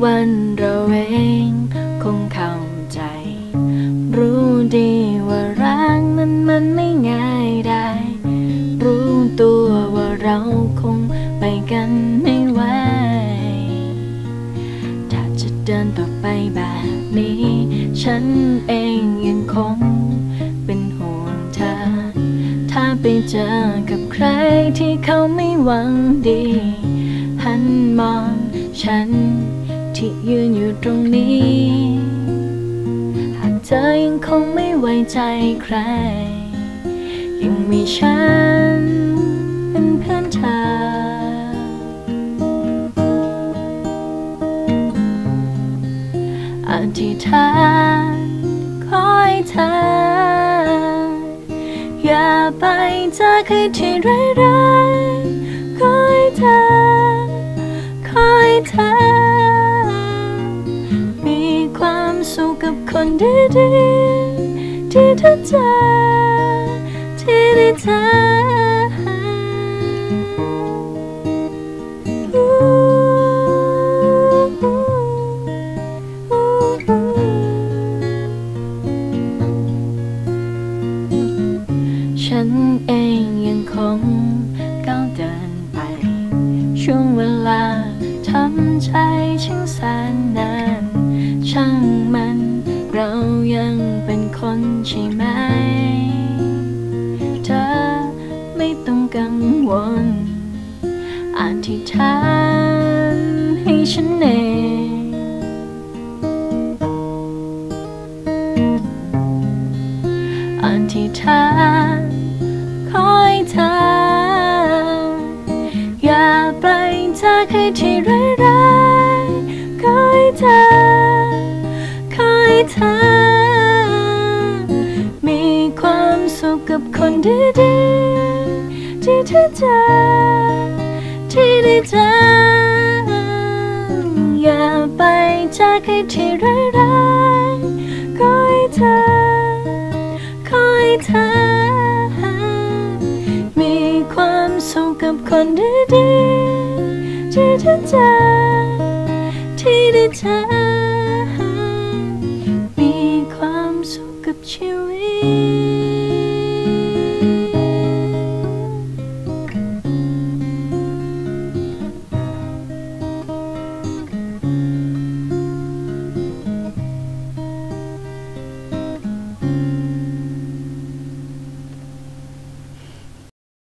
วันเราเองคงเข้าใจรู้ดีว่ารักนั้นมันไม่ง่ายได้รู้ตัวว่าเราคงไปกันไม่ไหวถ้าจะเดินต่อไปแบบนี้ฉันเองยังคงเป็นห่วงเธอถ้าไปเจอกับใครที่เขาไม่หวังดีหันมองฉันที่ยืนอยู่ตรงนี้หากเธอยังคงไม่ไว้ใจใครยังมีฉันเป็นเพื่อนเธออธิษฐานขอให้เธออย่าไปจากใครที่ร้ายๆขอให้เธอมีความสุขกับคนดีๆที่เธอเจอที่ได้เจอฉันเองยังคงก้าวเดินไปช่วงเวลาทำใจช่างแสนนานช่างมันเรายังเป็นคนใช่ไหมเธอไม่ต้องกังวลอธิษฐานให้ฉันเองอธิษฐานขอให้เธออย่าไปจากใครที่ร้ายๆขอให้เธอมีความสุขกับคนดีๆที่เธอเจอที่ได้เจออย่าไปจากใครที่ร้ายๆขอให้เธอมีความสุขกับคนดีๆที่เธอเจอที่ได้เจอ